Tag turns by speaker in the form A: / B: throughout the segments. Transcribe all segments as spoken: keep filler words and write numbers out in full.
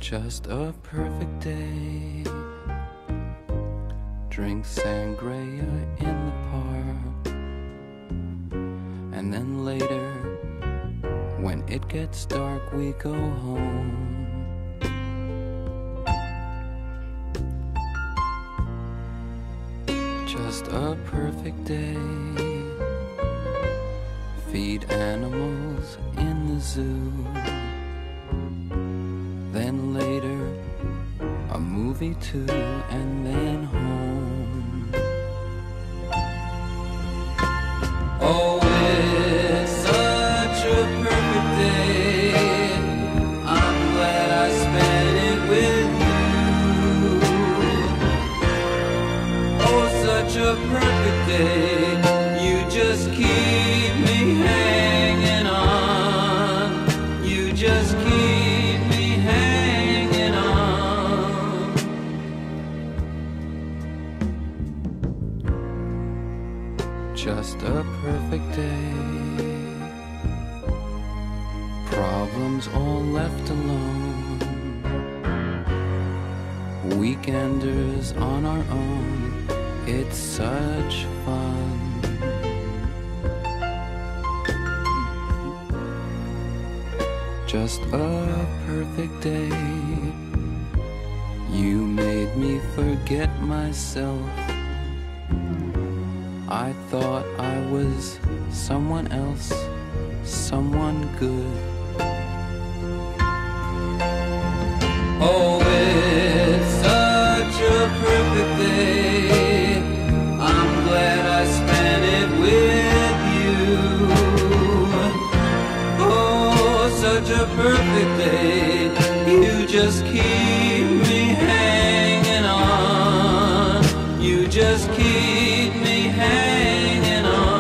A: Just a perfect day. Drink sangria in the park, and then later, when it gets dark, we go home. Just a perfect day. Feed animals in the zoo. Then later, a movie too, and then home. Oh, it's such a perfect day. I'm glad I spent it with you. Oh, such a perfect day. You just keep me hanging on. You just keep me hanging on. Just a perfect day. Problems all left alone. Weekenders on our own. It's such fun. Just a perfect day. You made me forget myself. I thought I was someone else, someone good. Oh, it's such a perfect day. I'm glad I spent it with you. Oh, such a perfect day. You just keep me hanging on. You just keep me hanging on.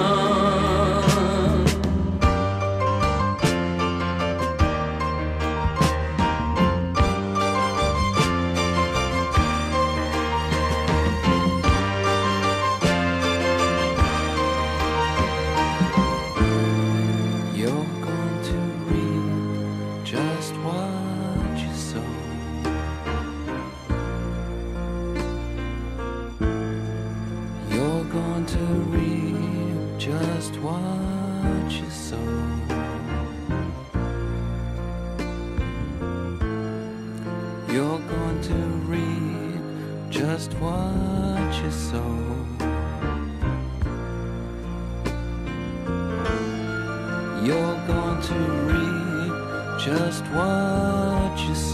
A: You're going to reap just what you sow. You're going to reap just what you sow. You're going to reap just what you sow. You're going to reap just what you sow.